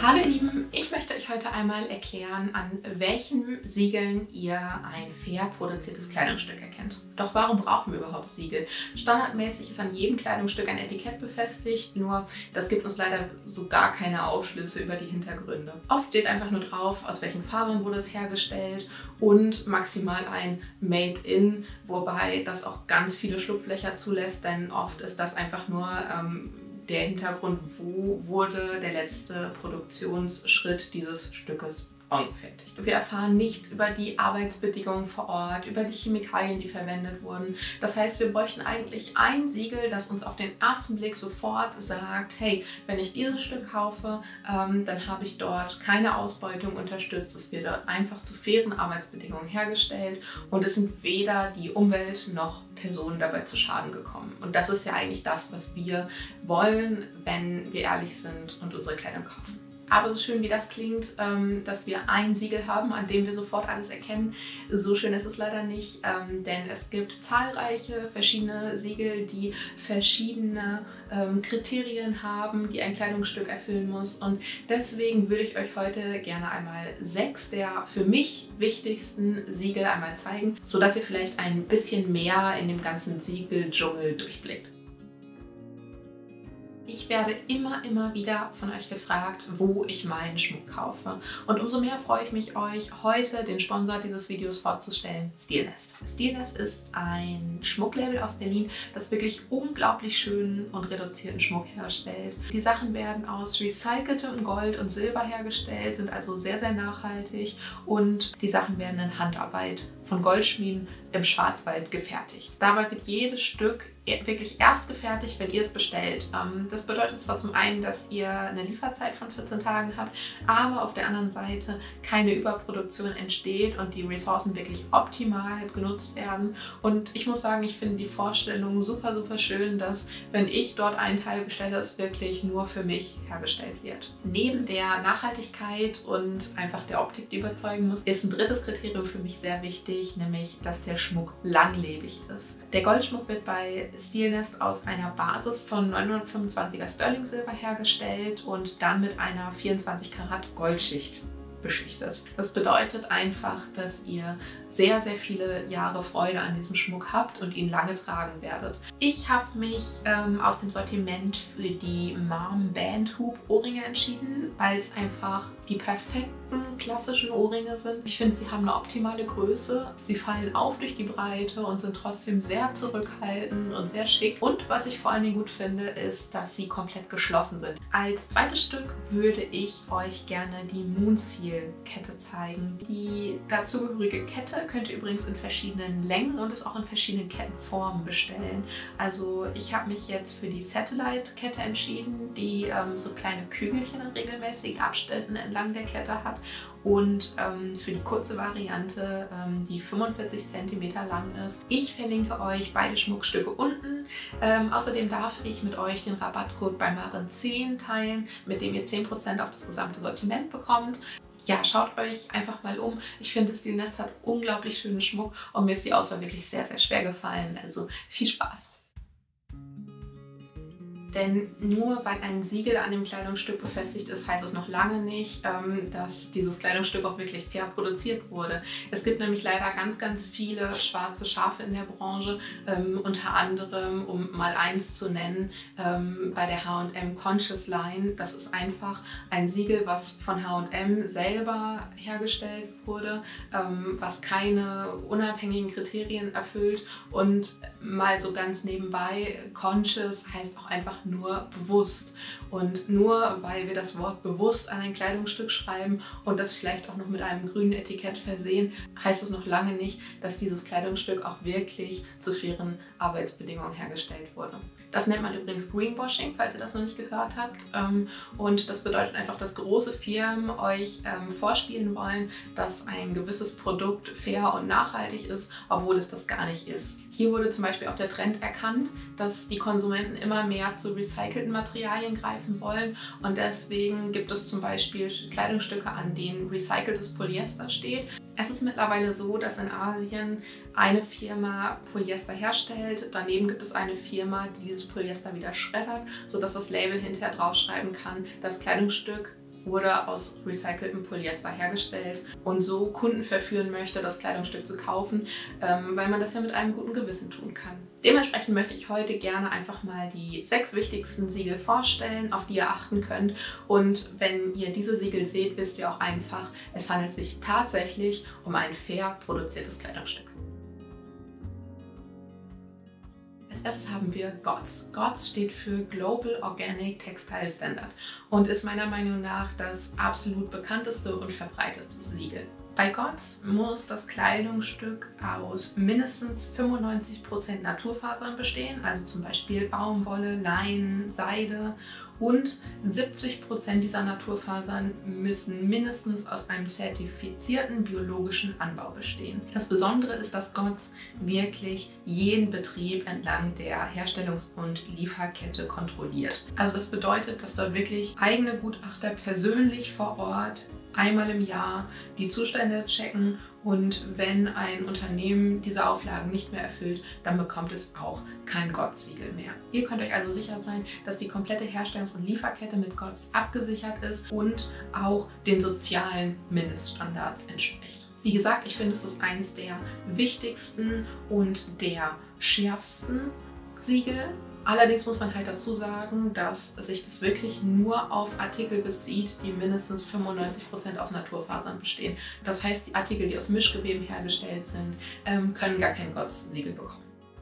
Hallo ihr Lieben, ich möchte euch heute einmal erklären, an welchen Siegeln ihr ein fair produziertes Kleidungsstück erkennt. Doch warum brauchen wir überhaupt Siegel? Standardmäßig ist an jedem Kleidungsstück ein Etikett befestigt, nur das gibt uns leider so gar keine Aufschlüsse über die Hintergründe. Oft steht einfach nur drauf, aus welchen Fasern wurde es hergestellt und maximal ein Made in, wobei das auch ganz viele Schlupflöcher zulässt, denn oft ist das einfach nur der Hintergrund, wo wurde der letzte Produktionsschritt dieses Stückes angefertigt. Wir erfahren nichts über die Arbeitsbedingungen vor Ort, über die Chemikalien, die verwendet wurden. Das heißt, wir bräuchten eigentlich ein Siegel, das uns auf den ersten Blick sofort sagt, hey, wenn ich dieses Stück kaufe, dann habe ich dort keine Ausbeutung unterstützt, es wird einfach zu fairen Arbeitsbedingungen hergestellt und es sind weder die Umwelt noch Personen dabei zu Schaden gekommen. Und das ist ja eigentlich das, was wir wollen, wenn wir ehrlich sind und unsere Kleidung kaufen. Aber so schön wie das klingt, dass wir ein Siegel haben, an dem wir sofort alles erkennen, so schön ist es leider nicht, denn es gibt zahlreiche verschiedene Siegel, die verschiedene Kriterien haben, die ein Kleidungsstück erfüllen muss. Und deswegen würde ich euch heute gerne einmal 6 der für mich wichtigsten Siegel einmal zeigen, sodass ihr vielleicht ein bisschen mehr in dem ganzen Siegeldschungel durchblickt. Ich werde immer wieder von euch gefragt, wo ich meinen Schmuck kaufe. Und umso mehr freue ich mich, euch heute den Sponsor dieses Videos vorzustellen, Stilnest. Stilnest ist ein Schmucklabel aus Berlin, das wirklich unglaublich schönen und reduzierten Schmuck herstellt. Die Sachen werden aus recyceltem Gold und Silber hergestellt, sind also sehr nachhaltig und die Sachen werden in Handarbeit von Goldschmieden im Schwarzwald gefertigt. Dabei wird jedes Stück wirklich erst gefertigt, wenn ihr es bestellt. Das bedeutet zwar zum einen, dass ihr eine Lieferzeit von 14 Tagen habt, aber auf der anderen Seite keine Überproduktion entsteht und die Ressourcen wirklich optimal genutzt werden. Und ich muss sagen, ich finde die Vorstellung super schön, dass, wenn ich dort einen Teil bestelle, es wirklich nur für mich hergestellt wird. Neben der Nachhaltigkeit und einfach der Optik, die überzeugen muss, ist ein drittes Kriterium für mich sehr wichtig, nämlich, dass der Schmuck langlebig ist. Der Goldschmuck wird bei Stilnest aus einer Basis von 925er Sterling Silber hergestellt und dann mit einer 24 Karat Goldschicht beschichtet. Das bedeutet einfach, dass ihr sehr viele Jahre Freude an diesem Schmuck habt und ihn lange tragen werdet. Ich habe mich aus dem Sortiment für die Marm Band Hoop Ohrringe entschieden, weil es einfach die perfekten klassischen Ohrringe sind. Ich finde, sie haben eine optimale Größe, sie fallen auf durch die Breite und sind trotzdem sehr zurückhaltend und sehr schick. Und was ich vor allen Dingen gut finde, ist, dass sie komplett geschlossen sind. Als zweites Stück würde ich euch gerne die Moonseal Kette zeigen. Die dazugehörige Kette könnt ihr übrigens in verschiedenen Längen und es auch in verschiedenen Kettenformen bestellen. Also ich habe mich jetzt für die Satellite Kette entschieden, die so kleine Kügelchen in regelmäßigen Abständen entlang der Kette hat, und für die kurze Variante, die 45 cm lang ist. Ich verlinke euch beide Schmuckstücke unten. Außerdem darf ich mit euch den Rabattcode bei Maren10 teilen, mit dem ihr 10% auf das gesamte Sortiment bekommt. Ja, schaut euch einfach mal um. Ich finde, Stilnest hat unglaublich schönen Schmuck und mir ist die Auswahl wirklich sehr schwer gefallen. Also viel Spaß! Denn nur weil ein Siegel an dem Kleidungsstück befestigt ist, heißt es noch lange nicht, dass dieses Kleidungsstück auch wirklich fair produziert wurde. Es gibt nämlich leider ganz viele schwarze Schafe in der Branche, unter anderem, um mal eins zu nennen, bei der H&M Conscious Line. Das ist einfach ein Siegel, was von H&M selber hergestellt wurde, was keine unabhängigen Kriterien erfüllt, und mal so ganz nebenbei, Conscious heißt auch einfach nur bewusst. Und nur weil wir das Wort bewusst an ein Kleidungsstück schreiben und das vielleicht auch noch mit einem grünen Etikett versehen, heißt es noch lange nicht, dass dieses Kleidungsstück auch wirklich zu fairen Arbeitsbedingungen hergestellt wurde. Das nennt man übrigens Greenwashing, falls ihr das noch nicht gehört habt. Und das bedeutet einfach, dass große Firmen euch vorspielen wollen, dass ein gewisses Produkt fair und nachhaltig ist, obwohl es das gar nicht ist. Hier wurde zum Beispiel auch der Trend erkannt, dass die Konsumenten immer mehr zu recycelten Materialien greifen wollen, und deswegen gibt es zum Beispiel Kleidungsstücke, an denen recyceltes Polyester steht. Es ist mittlerweile so, dass in Asien eine Firma Polyester herstellt, daneben gibt es eine Firma, die dieses Polyester wieder schreddert, sodass das Label hinterher draufschreiben kann, das Kleidungsstück wurde aus recyceltem Polyester hergestellt und so Kunden verführen möchte, das Kleidungsstück zu kaufen, weil man das ja mit einem guten Gewissen tun kann. Dementsprechend möchte ich heute gerne einfach mal die 6 wichtigsten Siegel vorstellen, auf die ihr achten könnt. Und wenn ihr diese Siegel seht, wisst ihr auch einfach, es handelt sich tatsächlich um ein fair produziertes Kleidungsstück. Als erstes haben wir GOTS. GOTS steht für Global Organic Textile Standard und ist meiner Meinung nach das absolut bekannteste und verbreiteste Siegel. Bei GOTS muss das Kleidungsstück aus mindestens 95% Naturfasern bestehen, also zum Beispiel Baumwolle, Leinen, Seide, und 70% dieser Naturfasern müssen mindestens aus einem zertifizierten biologischen Anbau bestehen. Das Besondere ist, dass GOTS wirklich jeden Betrieb entlang der Herstellungs- und Lieferkette kontrolliert. Also das bedeutet, dass dort wirklich eigene Gutachter persönlich vor Ort einmal im Jahr die Zustände checken und wenn ein Unternehmen diese Auflagen nicht mehr erfüllt, dann bekommt es auch kein GOTS-Siegel mehr. Ihr könnt euch also sicher sein, dass die komplette Herstellungs- und Lieferkette mit GOTS abgesichert ist und auch den sozialen Mindeststandards entspricht. Wie gesagt, ich finde, es ist eins der wichtigsten und der schärfsten Siegel. Allerdings muss man halt dazu sagen, dass sich das wirklich nur auf Artikel bezieht, die mindestens 95% aus Naturfasern bestehen. Das heißt, die Artikel, die aus Mischgeweben hergestellt sind, können gar kein GOTS-Siegel bekommen.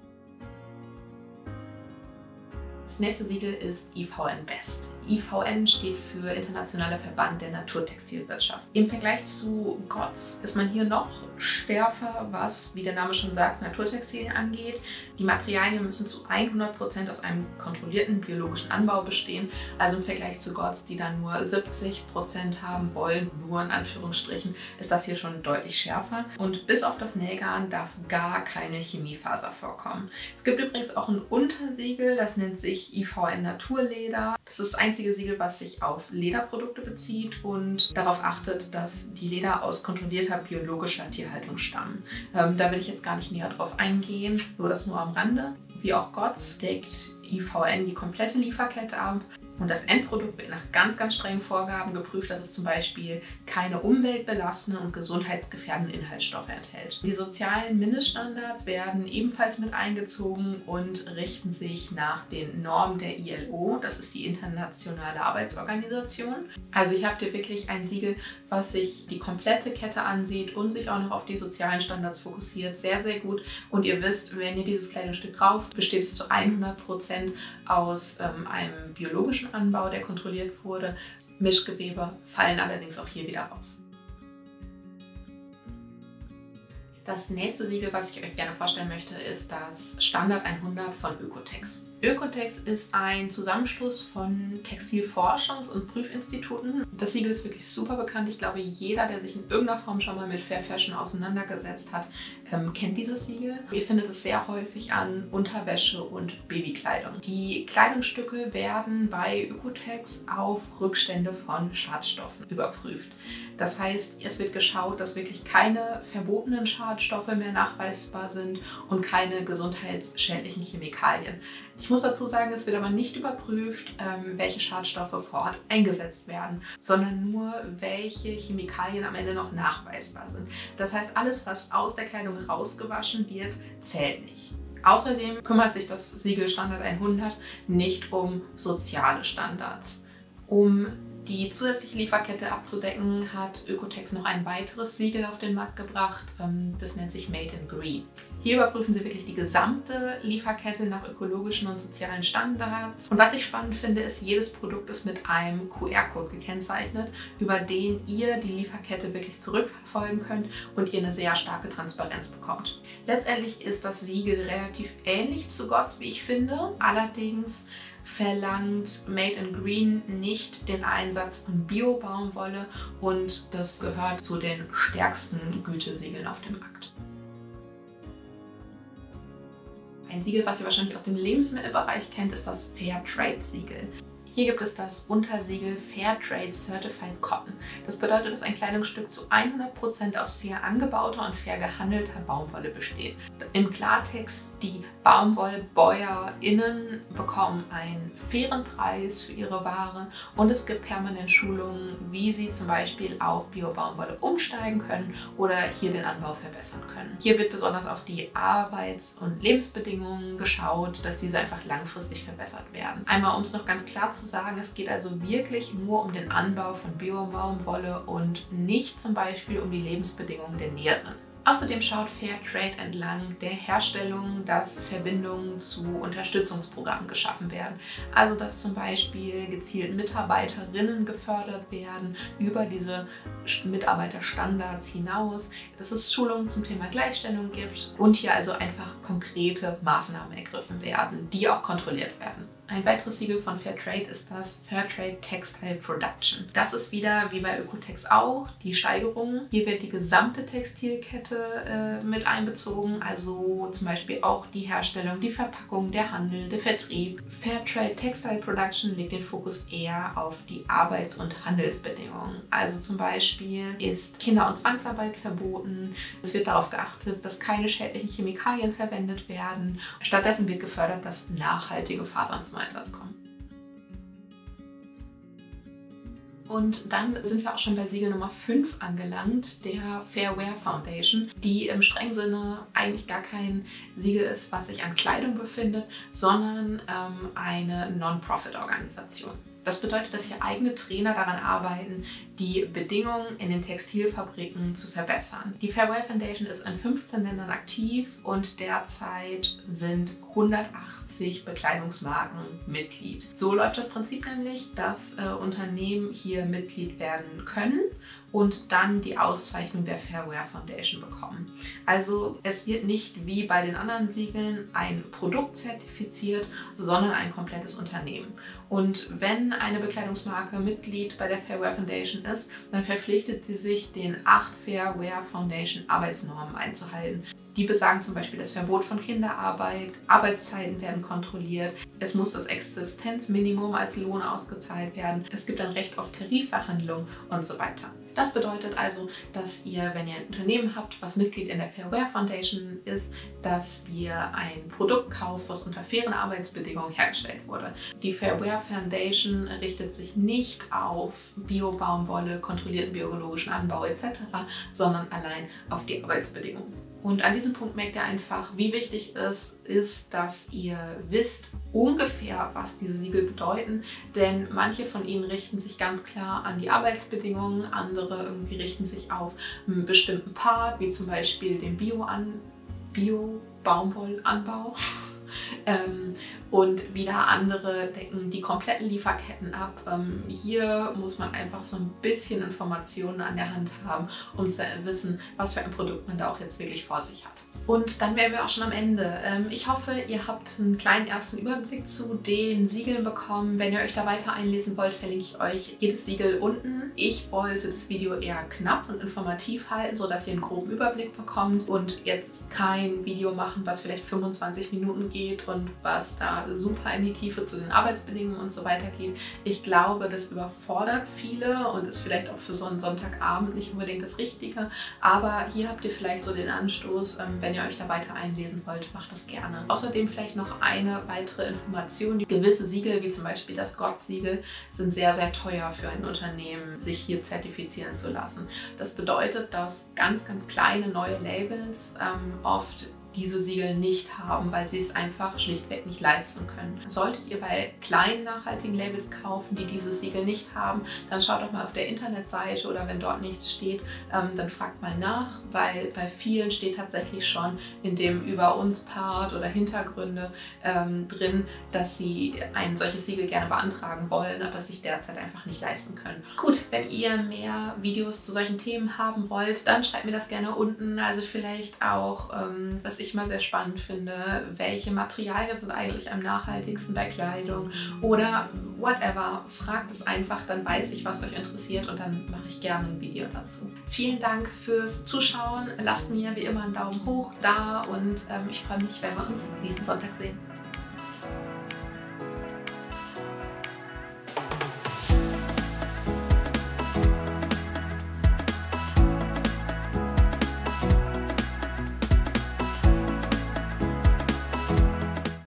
Das nächste Siegel ist IVN Best. IVN steht für Internationaler Verband der Naturtextilwirtschaft. Im Vergleich zu GOTS ist man hier noch schärfer, was, wie der Name schon sagt, Naturtextilien angeht. Die Materialien müssen zu 100% aus einem kontrollierten biologischen Anbau bestehen. Also im Vergleich zu GOTS, die dann nur 70% haben wollen, nur in Anführungsstrichen, ist das hier schon deutlich schärfer. Und bis auf das Nähgarn darf gar keine Chemiefaser vorkommen. Es gibt übrigens auch ein Untersiegel, das nennt sich IVN Naturleder. Das ist das einzige Siegel, was sich auf Lederprodukte bezieht und darauf achtet, dass die Leder aus kontrollierter biologischer Tierhaltung stammen. Da will ich jetzt gar nicht näher drauf eingehen, nur das nur am Rande. Wie auch GOTS deckt IVN die komplette Lieferkette ab. Und das Endprodukt wird nach ganz, ganz strengen Vorgaben geprüft, dass es zum Beispiel keine umweltbelastenden und gesundheitsgefährdenden Inhaltsstoffe enthält. Die sozialen Mindeststandards werden ebenfalls mit eingezogen und richten sich nach den Normen der ILO, das ist die Internationale Arbeitsorganisation. Also hier habt ihr wirklich ein Siegel, was sich die komplette Kette ansieht und sich auch noch auf die sozialen Standards fokussiert. Sehr, sehr gut. Und ihr wisst, wenn ihr dieses Kleidungsstück kauft, besteht es zu 100% aus einem biologischen Anbau, der kontrolliert wurde. Mischgewebe fallen allerdings auch hier wieder raus. Das nächste Siegel, was ich euch gerne vorstellen möchte, ist das Standard 100 von Oeko-Tex. Oeko-Tex ist ein Zusammenschluss von Textilforschungs- und Prüfinstituten. Das Siegel ist wirklich super bekannt. Ich glaube, jeder, der sich in irgendeiner Form schon mal mit Fair Fashion auseinandergesetzt hat, kennt dieses Siegel. Ihr findet es sehr häufig an Unterwäsche und Babykleidung. Die Kleidungsstücke werden bei Oeko-Tex auf Rückstände von Schadstoffen überprüft. Das heißt, es wird geschaut, dass wirklich keine verbotenen Schadstoffe mehr nachweisbar sind und keine gesundheitsschädlichen Chemikalien. Ich muss dazu sagen, es wird aber nicht überprüft, welche Schadstoffe vor Ort eingesetzt werden, sondern nur, welche Chemikalien am Ende noch nachweisbar sind. Das heißt, alles, was aus der Kleidung rausgewaschen wird, zählt nicht. Außerdem kümmert sich das Siegel Standard 100 nicht um soziale Standards. Um die zusätzliche Lieferkette abzudecken, hat Oeko-Tex noch ein weiteres Siegel auf den Markt gebracht. Das nennt sich Made in Green. Hier überprüfen sie wirklich die gesamte Lieferkette nach ökologischen und sozialen Standards. Und was ich spannend finde, ist, jedes Produkt ist mit einem QR-Code gekennzeichnet, über den ihr die Lieferkette wirklich zurückverfolgen könnt und ihr eine sehr starke Transparenz bekommt. Letztendlich ist das Siegel relativ ähnlich zu GOTS, wie ich finde. Allerdings verlangt Made in Green nicht den Einsatz von Bio-Baumwolle und das gehört zu den stärksten Gütesiegeln auf dem Markt. Ein Siegel, was ihr wahrscheinlich aus dem Lebensmittelbereich kennt, ist das Fair Trade Siegel. Hier gibt es das Untersiegel Fairtrade Certified Cotton. Das bedeutet, dass ein Kleidungsstück zu 100% aus fair angebauter und fair gehandelter Baumwolle besteht. Im Klartext, die BaumwollbäuerInnen bekommen einen fairen Preis für ihre Ware und es gibt permanent Schulungen, wie sie zum Beispiel auf Bio-Baumwolle umsteigen können oder hier den Anbau verbessern können. Hier wird besonders auf die Arbeits- und Lebensbedingungen geschaut, dass diese einfach langfristig verbessert werden. Einmal, um es noch ganz klar zu sagen, es geht also wirklich nur um den Anbau von Bio-Baumwolle und nicht zum Beispiel um die Lebensbedingungen der Näherinnen. Außerdem schaut Fairtrade entlang der Herstellung, dass Verbindungen zu Unterstützungsprogrammen geschaffen werden. Also dass zum Beispiel gezielt Mitarbeiterinnen gefördert werden über diese Mitarbeiterstandards hinaus, dass es Schulungen zum Thema Gleichstellung gibt und hier also einfach konkrete Maßnahmen ergriffen werden, die auch kontrolliert werden. Ein weiteres Siegel von Fairtrade ist das Fairtrade Textile Production. Das ist wieder, wie bei Ökotex auch, die Steigerung. Hier wird die gesamte Textilkette mit einbezogen, also zum Beispiel auch die Herstellung, die Verpackung, der Handel, der Vertrieb. Fairtrade Textile Production legt den Fokus eher auf die Arbeits- und Handelsbedingungen. Also zum Beispiel ist Kinder- und Zwangsarbeit verboten. Es wird darauf geachtet, dass keine schädlichen Chemikalien verwendet werden. Stattdessen wird gefördert, dass nachhaltige Fasern zum Einsatz kommen. Und dann sind wir auch schon bei Siegel Nummer 5 angelangt, der Fair Wear Foundation, die im strengen Sinne eigentlich gar kein Siegel ist, was sich an Kleidung befindet, sondern eine Non-Profit-Organisation. Das bedeutet, dass hier eigene Trainer daran arbeiten, die Bedingungen in den Textilfabriken zu verbessern. Die Fair Wear Foundation ist in 15 Ländern aktiv und derzeit sind 180 Bekleidungsmarken Mitglied. So läuft das Prinzip nämlich, dass Unternehmen hier Mitglied werden können und dann die Auszeichnung der Fair Wear Foundation bekommen. Also es wird nicht wie bei den anderen Siegeln ein Produkt zertifiziert, sondern ein komplettes Unternehmen. Und wenn eine Bekleidungsmarke Mitglied bei der Fair Wear Foundation ist, dann verpflichtet sie sich, den 8 Fair Wear Foundation Arbeitsnormen einzuhalten. Die besagen zum Beispiel das Verbot von Kinderarbeit, Arbeitszeiten werden kontrolliert, es muss das Existenzminimum als Lohn ausgezahlt werden, es gibt ein Recht auf Tarifverhandlungen und so weiter. Das bedeutet also, dass ihr, wenn ihr ein Unternehmen habt, was Mitglied in der Fair Wear Foundation ist, dass ihr ein Produkt kauft, was unter fairen Arbeitsbedingungen hergestellt wurde. Die Fair Wear Foundation richtet sich nicht auf Bio-Baumwolle, kontrollierten biologischen Anbau etc., sondern allein auf die Arbeitsbedingungen. Und an diesem Punkt merkt ihr einfach, wie wichtig es ist, dass ihr wisst ungefähr, was diese Siegel bedeuten. Denn manche von ihnen richten sich ganz klar an die Arbeitsbedingungen, andere irgendwie richten sich auf einen bestimmten Part, wie zum Beispiel den Bio-Baumwollanbau. Und wieder andere decken die kompletten Lieferketten ab. Hier muss man einfach so ein bisschen Informationen an der Hand haben, um zu wissen, was für ein Produkt man da auch jetzt wirklich vor sich hat. Und dann wären wir auch schon am Ende. Ich hoffe, ihr habt einen kleinen ersten Überblick zu den Siegeln bekommen. Wenn ihr euch da weiter einlesen wollt, verlinke ich euch jedes Siegel unten. Ich wollte das Video eher knapp und informativ halten, sodass ihr einen groben Überblick bekommt und jetzt kein Video machen, was vielleicht 25 Minuten geht und was da super in die Tiefe zu den Arbeitsbedingungen und so weiter geht. Ich glaube, das überfordert viele und ist vielleicht auch für so einen Sonntagabend nicht unbedingt das Richtige. Aber hier habt ihr vielleicht so den Anstoß, wenn ihr euch da weiter einlesen wollt, macht das gerne. Außerdem vielleicht noch eine weitere Information. Gewisse Siegel, wie zum Beispiel das GOTS-Siegel, sind sehr, sehr teuer für ein Unternehmen, sich hier zertifizieren zu lassen. Das bedeutet, dass ganz, ganz kleine neue Labels oft diese Siegel nicht haben, weil sie es einfach schlichtweg nicht leisten können. Solltet ihr bei kleinen nachhaltigen Labels kaufen, die diese Siegel nicht haben, dann schaut doch mal auf der Internetseite oder wenn dort nichts steht, dann fragt mal nach, weil bei vielen steht tatsächlich schon in dem Über uns Part oder Hintergründe drin, dass sie ein solches Siegel gerne beantragen wollen, aber es sich derzeit einfach nicht leisten können. Gut, wenn ihr mehr Videos zu solchen Themen haben wollt, dann schreibt mir das gerne unten. Also vielleicht auch, was ich mal sehr spannend finde, welche Materialien sind eigentlich am nachhaltigsten bei Kleidung oder whatever. Fragt es einfach, dann weiß ich, was euch interessiert und dann mache ich gerne ein Video dazu. Vielen Dank fürs Zuschauen. Lasst mir wie immer einen Daumen hoch da und ich freue mich, wenn wir uns nächsten Sonntag sehen.